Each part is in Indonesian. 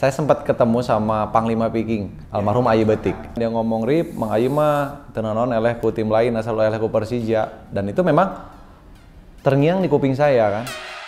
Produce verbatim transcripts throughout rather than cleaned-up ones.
Saya sempat ketemu sama Panglima Piking, almarhum Ayi Betik. Dia ngomong, "Rip, Mang Ayi mah tenanon eleh ku tim lain asal eleh ku Persija." Dan itu memang terngiang di kuping saya kan.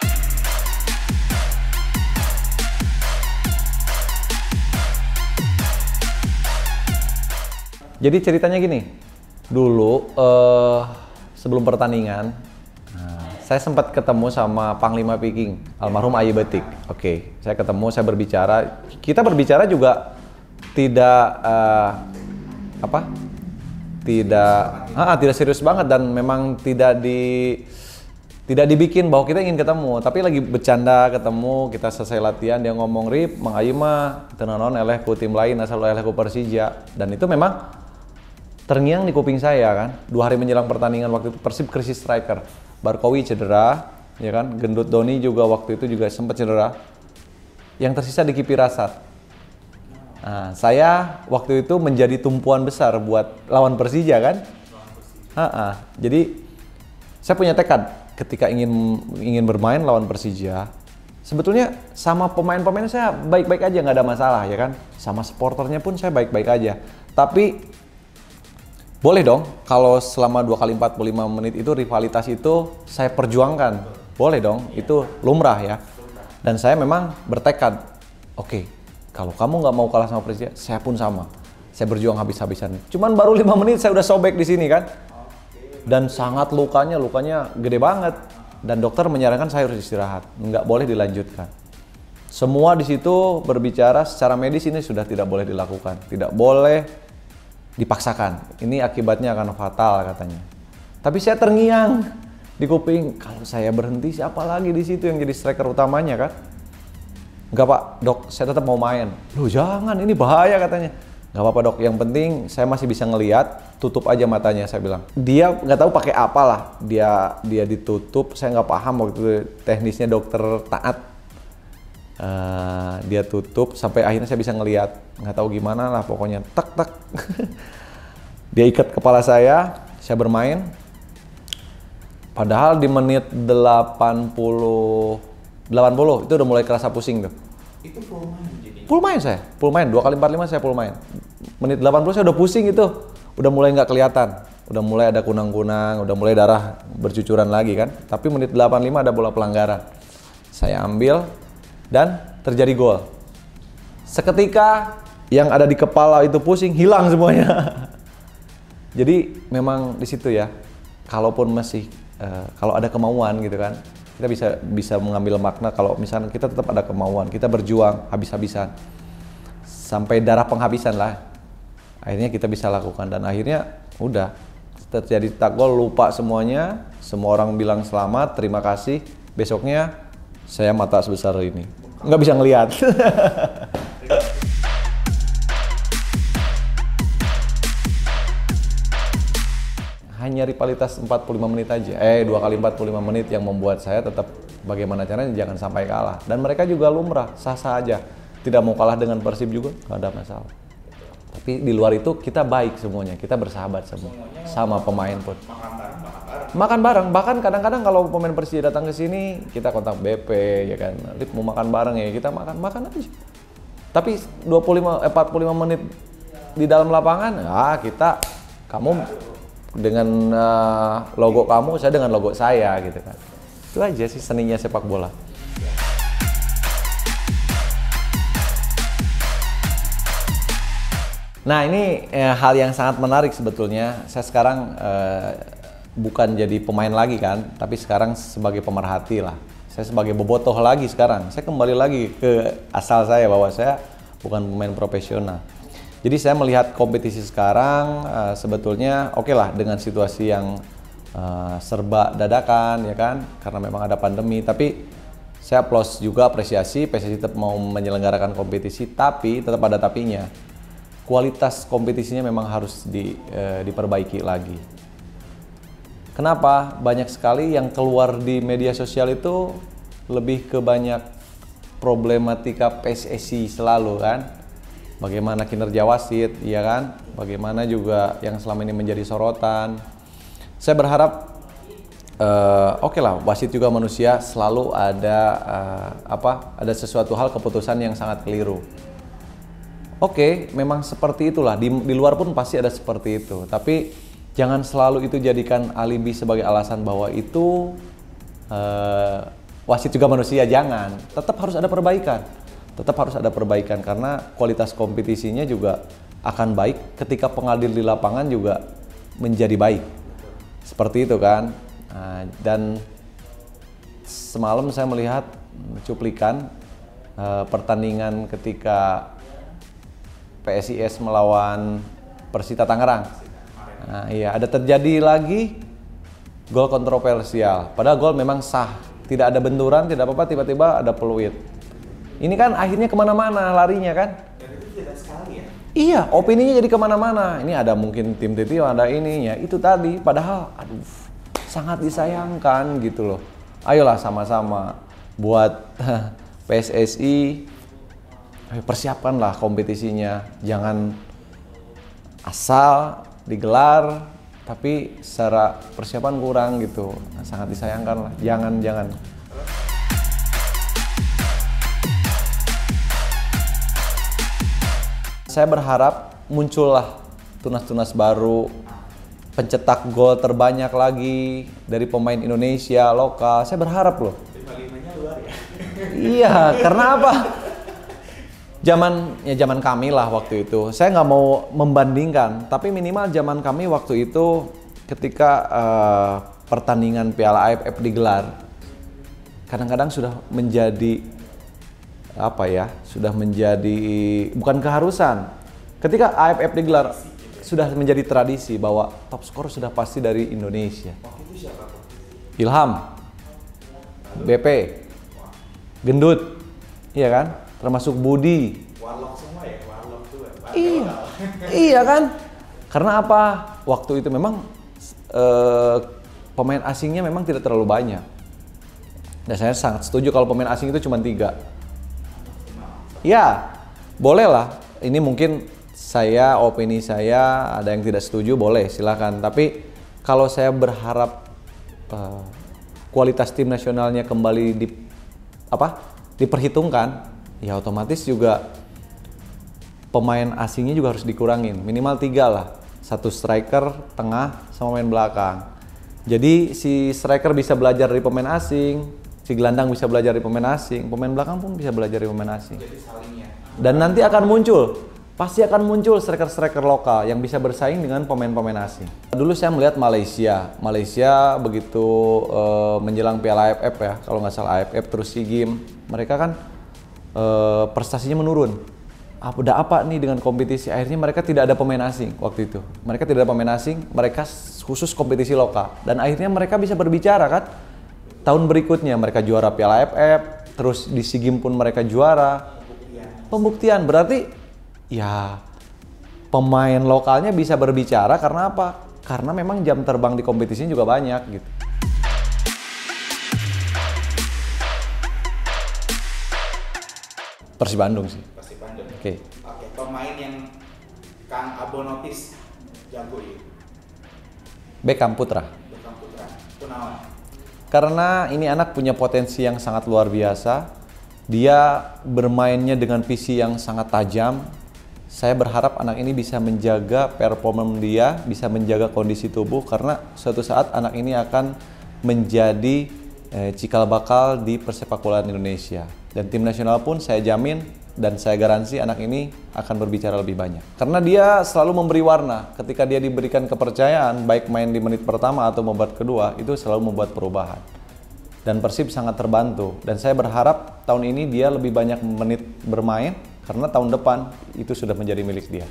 Jadi ceritanya gini, dulu eh, sebelum pertandingan, nah, saya sempat ketemu sama Panglima Piking, almarhum Ayi Betik. Oke, saya ketemu, saya berbicara. Kita berbicara juga tidak eh, apa? Tidak, ah, tidak serius banget dan memang tidak di tidak dibikin bahwa kita ingin ketemu, tapi lagi bercanda ketemu, kita selesai latihan, dia ngomong, "Rip, Mang Ayi mah tenanon eleh ku tim lain asal eleh ku Persija." Dan itu memang terngiang di kuping saya kan. Dua hari menjelang pertandingan waktu itu Persib krisis striker. Barkowi cedera, ya kan. Gendut Doni juga waktu itu juga sempat cedera. Yang tersisa Diki Pirasat. Nah, saya waktu itu menjadi tumpuan besar buat lawan Persija kan. Ha-ha. Jadi saya punya tekad ketika ingin ingin bermain lawan Persija. Sebetulnya sama pemain-pemain saya baik-baik aja, nggak ada masalah ya kan. Sama supporternya pun saya baik-baik aja. Tapi boleh dong, kalau selama dua kali empat puluh lima menit itu rivalitas itu saya perjuangkan. Boleh dong, itu lumrah ya. Dan saya memang bertekad, oke, kalau kamu nggak mau kalah sama Persija, saya pun sama. Saya berjuang habis-habisan. Cuman baru lima menit saya udah sobek di sini kan. Dan sangat lukanya, lukanya gede banget. Dan dokter menyarankan saya harus istirahat, nggak boleh dilanjutkan. Semua di situ berbicara secara medis ini sudah tidak boleh dilakukan. Tidak boleh dipaksakan, ini akibatnya akan fatal katanya. Tapi saya terngiang di kuping, kalau saya berhenti siapa lagi di situ yang jadi striker utamanya kan? Enggak Pak, dok, saya tetap mau main. Loh jangan, ini bahaya katanya. Enggak apa-apa dok, yang penting saya masih bisa ngelihat, tutup aja matanya, saya bilang. Dia nggak tahu pakai apa lah, dia dia ditutup, saya nggak paham waktu itu teknisnya dokter Taat. Uh, dia tutup sampai akhirnya saya bisa ngelihat, nggak tahu gimana lah pokoknya tak tak. Dia ikat kepala saya, saya bermain. Padahal di menit delapan puluh delapan puluh itu udah mulai kerasa pusing tuh. Itu full main jadi? Full main saya, full main dua kali empat puluh lima saya full main. Menit delapan puluh saya udah pusing itu, udah mulai nggak kelihatan, udah mulai ada kunang-kunang, udah mulai darah bercucuran lagi kan. Tapi menit delapan puluh lima ada bola pelanggaran, saya ambil dan terjadi gol. Seketika yang ada di kepala itu pusing, hilang semuanya. Jadi memang di situ ya, kalaupun masih uh, kalau ada kemauan gitu kan, kita bisa bisa mengambil makna kalau misalnya kita tetap ada kemauan, kita berjuang habis-habisan sampai darah penghabisan lah. Akhirnya kita bisa lakukan dan akhirnya udah terjadi tak gol, lupa semuanya, semua orang bilang selamat, terima kasih. Besoknya saya mata sebesar ini, nggak bisa ngelihat. Hanya rivalitas empat puluh lima menit aja, eh dua kali empat puluh lima menit yang membuat saya tetap bagaimana caranya jangan sampai kalah. Dan mereka juga lumrah, sah-sah aja. Tidak mau kalah dengan Persib juga, nggak ada masalah. Tapi di luar itu kita baik semuanya, kita bersahabat semua, sama pemain pun. Makan bareng, makan bareng. Makan bareng, bahkan kadang-kadang kalau pemain Persija datang ke sini, kita kontak B P, ya kan, Rip mau makan bareng ya, kita makan, makan aja. Tapi dua puluh lima, eh, empat puluh lima menit di dalam lapangan, ya kita, kamu dengan uh, logo kamu, saya dengan logo saya gitu kan. Itu aja sih seninya sepak bola. Nah ini eh, hal yang sangat menarik sebetulnya. Saya sekarang eh, bukan jadi pemain lagi kan, tapi sekarang sebagai pemerhati lah. Saya sebagai bobotoh lagi sekarang. Saya kembali lagi ke asal saya bahwa saya bukan pemain profesional. Jadi saya melihat kompetisi sekarang uh, sebetulnya oke okay lah dengan situasi yang uh, serba dadakan ya kan, karena memang ada pandemi. Tapi saya plus juga apresiasi P S S I tetap mau menyelenggarakan kompetisi, tapi tetap ada tapinya. Kualitas kompetisinya memang harus di, uh, diperbaiki lagi. Kenapa? Banyak sekali yang keluar di media sosial itu lebih ke banyak problematika P S S I selalu kan. Bagaimana kinerja wasit, ya kan? Bagaimana juga yang selama ini menjadi sorotan. Saya berharap, uh, oke okay lah, wasit juga manusia, selalu ada uh, apa? Ada sesuatu hal keputusan yang sangat keliru. Oke, memang seperti itulah. Di, di luar pun pasti ada seperti itu. Tapi jangan selalu itu jadikan alibi sebagai alasan bahwa itu uh, wasit juga manusia. Jangan. Tetap harus ada perbaikan. Tetap harus ada perbaikan karena kualitas kompetisinya juga akan baik ketika pengadil di lapangan juga menjadi baik. Seperti itu kan. Nah, dan semalam saya melihat cuplikan uh, pertandingan ketika P S I S melawan Persita Tangerang. Nah, iya, ada terjadi lagi gol kontroversial. Padahal gol memang sah, tidak ada benturan, tidak apa-apa, tiba-tiba ada peluit. Ini kan akhirnya kemana-mana larinya kan? Dan itu jelas sekali ya. Iya, opininya jadi kemana-mana. Ini ada mungkin tim Titio, ada ininya. Itu tadi, padahal aduh sangat disayangkan gitu loh. Ayolah sama-sama buat P S S I, persiapkanlah kompetisinya. Jangan asal digelar, tapi secara persiapan kurang gitu. Nah, sangat disayangkan lah. Jangan, jangan. Saya berharap muncullah tunas-tunas baru, pencetak gol terbanyak lagi dari pemain Indonesia lokal. Saya berharap loh. lima limanya luar ya. Iya, karena apa? Zaman ya zaman kami lah waktu itu. Saya nggak mau membandingkan, tapi minimal zaman kami waktu itu ketika uh, pertandingan Piala A F F digelar, kadang-kadang sudah menjadi apa ya? Sudah menjadi bukan keharusan. Ketika A F F digelar sudah menjadi tradisi bahwa top skor sudah pasti dari Indonesia. Waktu itu siapa tuh? Ilham, B P, Gendut, iya kan? Termasuk Budi. Warlock semua ya, Warlock tuh. Iya, iya kan? Karena apa? Waktu itu memang eh, pemain asingnya memang tidak terlalu banyak. Dan saya sangat setuju kalau pemain asing itu cuma tiga. Ya, boleh lah. Ini mungkin saya, opini saya, ada yang tidak setuju, boleh silakan. Tapi kalau saya berharap uh, kualitas tim nasionalnya kembali di apa diperhitungkan, ya otomatis juga pemain asingnya juga harus dikurangin, minimal tiga lah, satu striker, tengah, sama main belakang. Jadi si striker bisa belajar dari pemain asing, si gelandang bisa belajar dari pemain asing, pemain belakang pun bisa belajar dari pemain asing. Jadi salingnya. Dan nanti akan muncul, pasti akan muncul striker-striker lokal yang bisa bersaing dengan pemain-pemain asing. Dulu saya melihat Malaysia, Malaysia begitu uh, menjelang Piala A F F ya, kalau nggak salah A F F terus SEA Games, mereka kan uh, prestasinya menurun. Apa udah apa nih dengan kompetisi? Akhirnya mereka tidak ada pemain asing waktu itu. Mereka tidak ada pemain asing, mereka khusus kompetisi lokal. Dan akhirnya mereka bisa berbicara kan. Tahun berikutnya mereka juara Piala A F F, terus di SEA Games pun mereka juara. Pembuktian berarti ya pemain lokalnya bisa berbicara karena apa? Karena memang jam terbang di kompetisinya juga banyak gitu. Persib Bandung sih. Persib Bandung. Oke. Okay. Oke, pemain yang Kang Abo notice jago ya. Beckham Putra. Beckham Putra. Kunaon. Karena ini anak punya potensi yang sangat luar biasa. Dia bermainnya dengan visi yang sangat tajam. Saya berharap anak ini bisa menjaga performa dia, bisa menjaga kondisi tubuh karena suatu saat anak ini akan menjadi eh, cikal bakal di persepak bolaan Indonesia. Dan tim nasional pun saya jamin dan saya garansi anak ini akan berbicara lebih banyak. Karena dia selalu memberi warna. Ketika dia diberikan kepercayaan, baik main di menit pertama atau babak kedua, itu selalu membuat perubahan. Dan Persib sangat terbantu. Dan saya berharap tahun ini dia lebih banyak menit bermain, karena tahun depan itu sudah menjadi milik dia.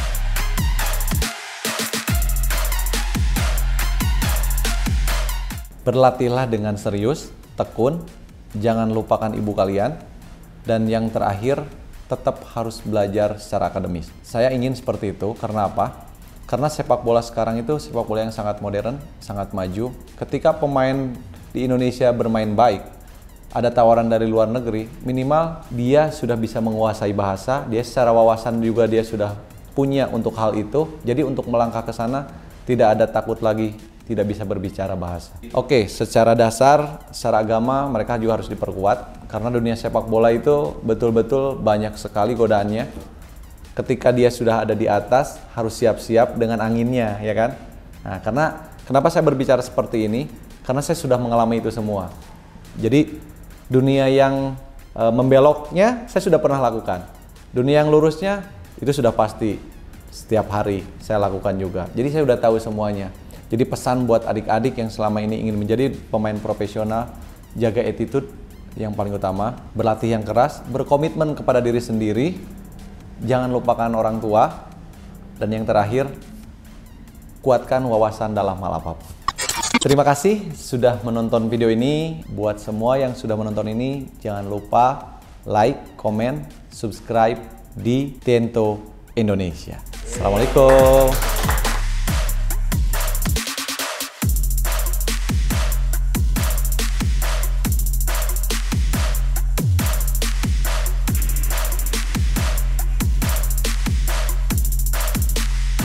Berlatihlah dengan serius, tekun, jangan lupakan ibu kalian, dan yang terakhir, tetap harus belajar secara akademis. Saya ingin seperti itu, karena apa? Karena sepak bola sekarang itu sepak bola yang sangat modern, sangat maju. Ketika pemain di Indonesia bermain baik, ada tawaran dari luar negeri, minimal dia sudah bisa menguasai bahasa, dia secara wawasan juga dia sudah punya untuk hal itu. Jadi untuk melangkah ke sana, tidak ada takut lagi tidak bisa berbicara bahasa. Oke, secara dasar, secara agama mereka juga harus diperkuat karena dunia sepak bola itu betul-betul banyak sekali godaannya. ketika dia sudah ada di atas, harus siap-siap dengan anginnya, ya kan? Nah, karena kenapa saya berbicara seperti ini? Karena saya sudah mengalami itu semua. Jadi, dunia yang e, membeloknya, saya sudah pernah lakukan. Dunia yang lurusnya, itu sudah pasti. Setiap hari saya lakukan juga. Jadi, saya sudah tahu semuanya. Jadi, pesan buat adik-adik yang selama ini ingin menjadi pemain profesional, jaga attitude yang paling utama, berlatih yang keras, berkomitmen kepada diri sendiri, jangan lupakan orang tua, dan yang terakhir, kuatkan wawasan dalam hal apapun. Terima kasih sudah menonton video ini. Buat semua yang sudah menonton ini, jangan lupa like, komen, subscribe di Tiento Indonesia. Assalamualaikum.